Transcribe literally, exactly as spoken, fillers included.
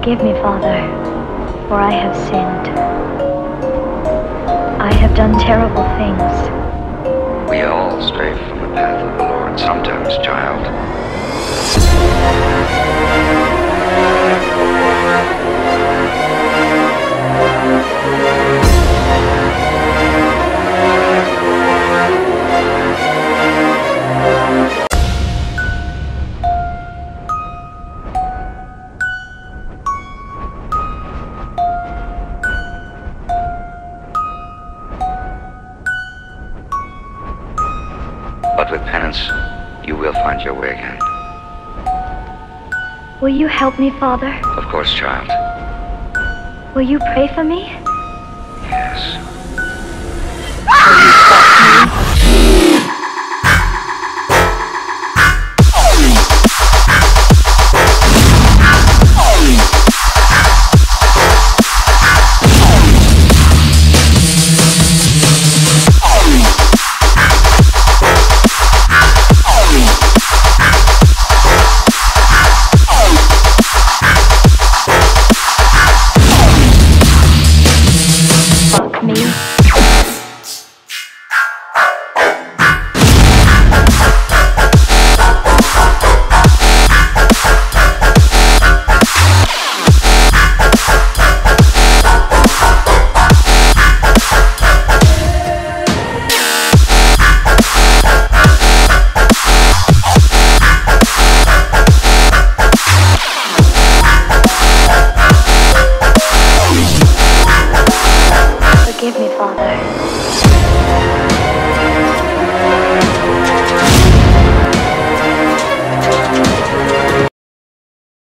Forgive me, Father, for I have sinned. I have done terrible things. We all stray from the path of the Lord sometimes, child. But with penance, you will find your way again. Will you help me, Father? Of course, child. Will you pray for me? Yes.